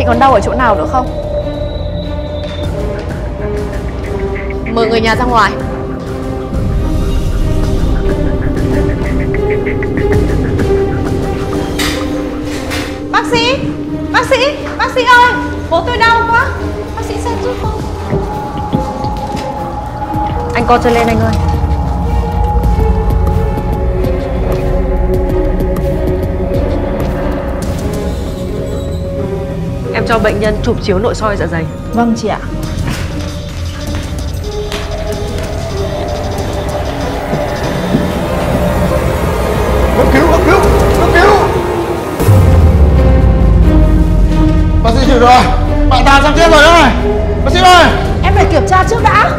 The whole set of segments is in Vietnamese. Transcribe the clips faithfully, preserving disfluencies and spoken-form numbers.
còn đau ở chỗ nào nữa không? Mời người nhà ra ngoài. Bác sĩ! Bác sĩ! Bác sĩ ơi! Bố tôi đau quá! Bác sĩ xem giúp con. Anh co chân lên anh ơi. Em cho bệnh nhân chụp chiếu nội soi dạ dày. Vâng chị ạ. Cấp cứu, cấp cứu, cấp cứu. Bác sĩ chịu rồi, bạn ta sắp chết rồi đó này. Bác sĩ ơi, Em phải kiểm tra trước đã.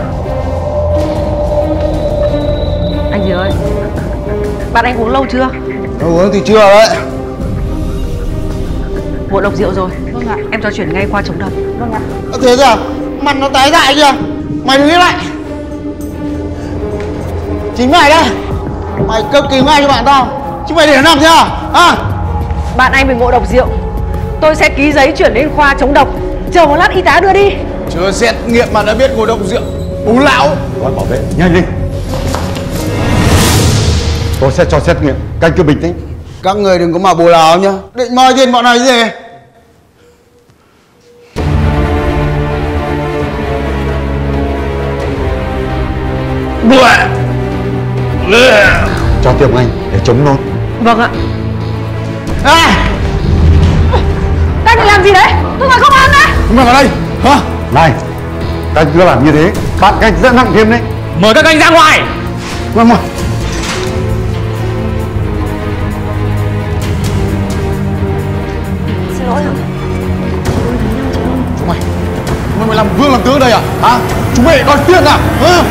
Anh gì ơi, bạn anh uống lâu chưa? uống thì chưa đấy. Ngộ độc rượu rồi. Vâng ạ. Em cho chuyển ngay qua chống độc. Vâng ạ. Thế à? Mặt nó tái dại kìa. Mày đứng lại. Chính mày đây. Mày cấp cứu ngay cho bạn tao. Chứ mày để nó nằm thế à? À? Bạn anh bị ngộ độc rượu. Tôi sẽ ký giấy chuyển đến khoa chống độc. Chờ một lát y tá đưa đi. Chưa xét nghiệm mà đã biết ngộ độc rượu. Bú lão. Gọi bảo vệ nhanh lên. Tôi sẽ cho xét nghiệm. Các anh cứ bình tĩnh. Các người đừng có mà bồ láo nhá. Định moi tiền bọn này gì? Cho tiêm anh để chống nôn. Vâng ạ. À! Các anh làm gì đấy? Tôi nói không ăn đấy. Chúng mày vào đây. Hả? Này, các anh cứ làm như thế, bạn các anh sẽ nặng thêm đấy. Mời các anh ra ngoài. Vâng, vâng. Xin lỗi ạ. Chúng mày, chúng mày, mày làm vương làm tướng ở đây à? Hả? Chúng mày đòi tiền à? Hả?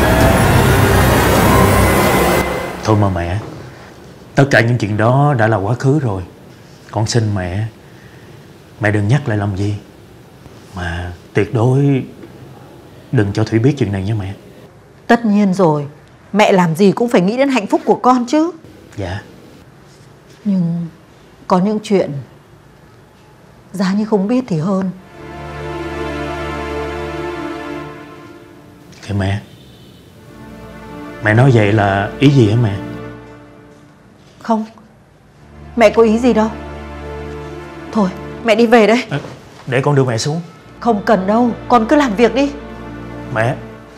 Thôi mà mẹ, tất cả những chuyện đó đã là quá khứ rồi. Con xin mẹ, mẹ đừng nhắc lại làm gì. Mà tuyệt đối đừng cho Thủy biết chuyện này nha mẹ. Tất nhiên rồi. Mẹ làm gì cũng phải nghĩ đến hạnh phúc của con chứ. Dạ. Nhưng có những chuyện giá như không biết thì hơn. Kìa mẹ, mẹ nói vậy là ý gì hả mẹ? Không, mẹ có ý gì đâu. Thôi, mẹ đi về đây. À, để con đưa mẹ xuống. Không cần đâu, con cứ làm việc đi. Mẹ.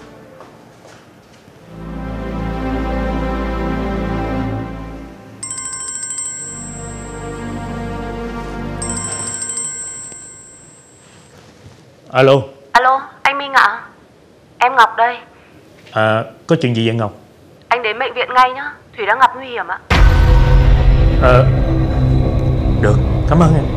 Alo. Alo, anh Minh ạ. Em Ngọc đây. À, có chuyện gì vậy Ngọc? Anh đến bệnh viện ngay nhá. Thủy đang gặp nguy hiểm ạ. Ờ, được, cảm ơn em.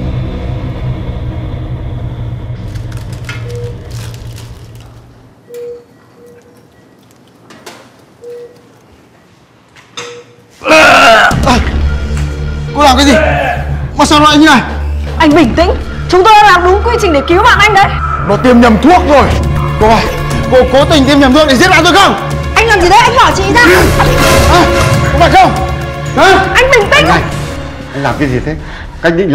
À, cô làm cái gì? Mà sao lại như này? Anh bình tĩnh. Chúng tôi đã làm đúng quy trình để cứu bạn anh đấy. Nó tiêm nhầm thuốc rồi. Cô ơi, cô cố tình tiêm nhầm thuốc để giết bạn tôi không? Anh làm gì đấy? Anh bỏ chị ra. À, có phải không? Hả? Anh bình tĩnh. Này, anh làm cái gì thế? Các anh định